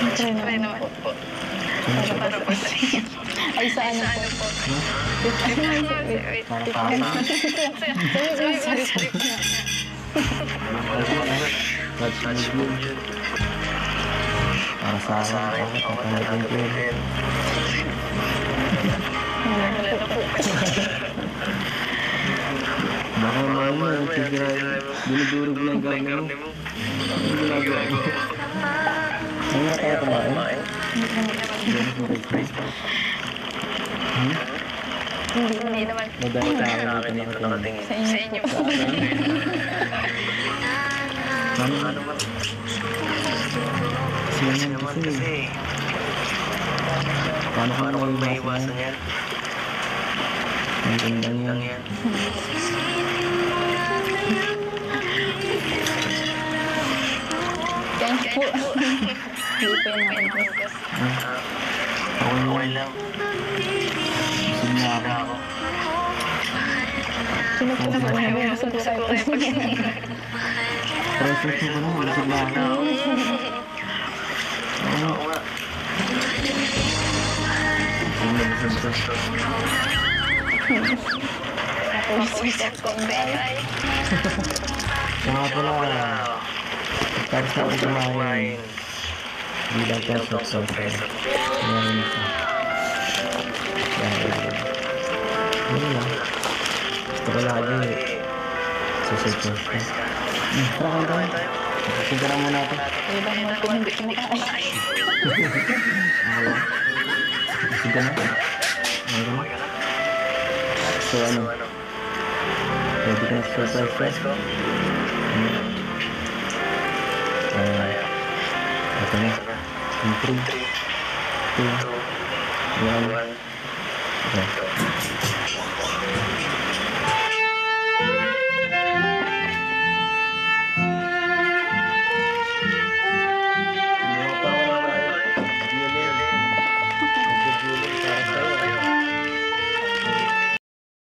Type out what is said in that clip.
Try naman po. Para po sa inyo. Ay, sa ano po? Wait. Para sa akin. Sorry po. Touch mo yun. Para sa akin. Ako tatalagang ko yun. Wala na po. Baka mama, dinudurog lang karne mo. Ano ginagawa mo? Ang hirap kaya kumain? Ganun mo rin. Hindi naman. Madami tayo dito nakatingin. Sa inyo po. Ano man? Siya naman kasi. Paano may iwasan yan? Ang gandang yan. Thank you po. Hindi po yung mga Okay lang. Busog na ako. Sino po na po yung busog po kayo? Precious mo ko na, busog na ako. Oo nga. Busog na. Tapos ko ay. Kaya pala, tapos na ako kumain. Hindi lang po sa preso. Ayan ito. Ayan lang. Gusto ko lagi. Susurprise ka. Tara kain tayo. Sigara muna ito. Iba naman po hindi kumakain. Ako. Sigara na. Okay na. So ano? Pwede ka na surprise ko? Ito na. 3, 2, 1. Okay.